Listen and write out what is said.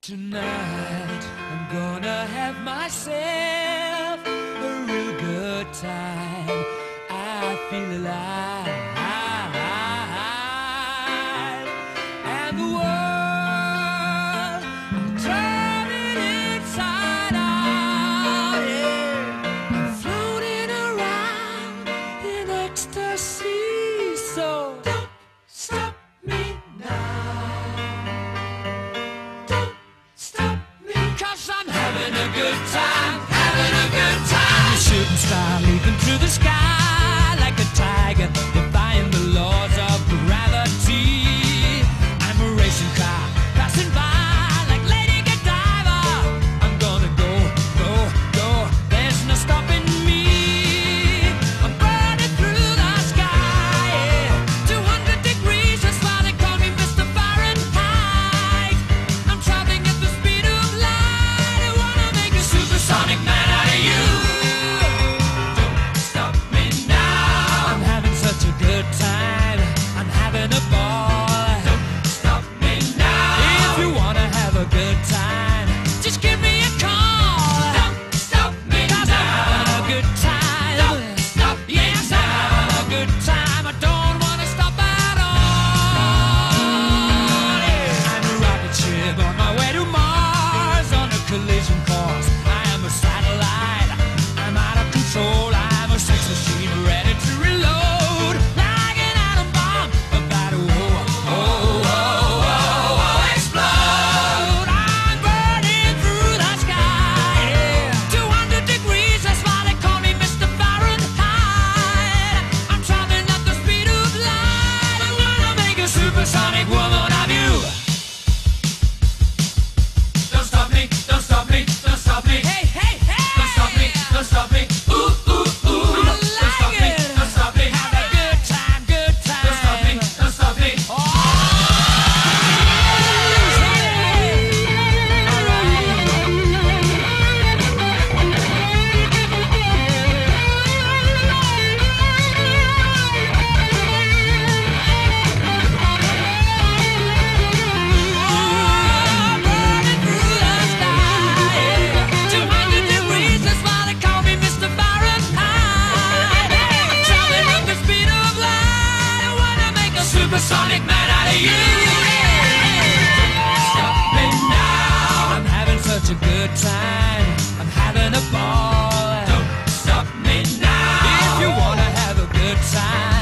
Tonight I'm gonna have myself a real good time. I feel alive, and the world I'm turning inside out. Yeah, I'm floating around in ecstasy. So don't stop me now. I'm having a good time, having a good time. A shooting star leaping through the sky like a tiger, defying the laws of gravity. I'm a racing car passing by like Lady Godiva. I'm gonna go, go, go. There's no stopping me. I'm burning through the sky, yeah. 200 degrees, that's why they call me Mr. Fahrenheit. I'm traveling at the speed of light. Supersonic man out of you. Don't stop me now. I'm having such a good time. I'm having a ball. Don't stop me now. If you wanna have a good time, just give me a call. Don't stop me now. I'm having a good time. Don't stop me yes, now. I'm having a good time. I don't wanna stop at all. Yeah. I'm a rocket ship on my way to Mars on a collision course. Satellite, I'm out of control. I'm a sex machine ready to reload, like an atom bomb about to explode. I'm burning through the sky, yeah. 200 degrees, that's why they call me Mr. Fahrenheit. I'm traveling at the speed of light. I'm gonna make a supersonic woman of you. Don't stop me, don't stop me, don't stop me. Hey, hey, hey! Don't stop me, ooh, ooh, ooh. Don't stop me, don't stop me. Have a good time, good time. Don't stop me, don't stop me. Oh, I'm burning through the sky. 200 degrees, that's why they call me Mr. Fahrenheit. I'm traveling at the speed of light. I wanna make a supersonic man out of you. Stop me now. I'm having such a good time. I'm having a ball. Don't stop me now. If you wanna have a good time,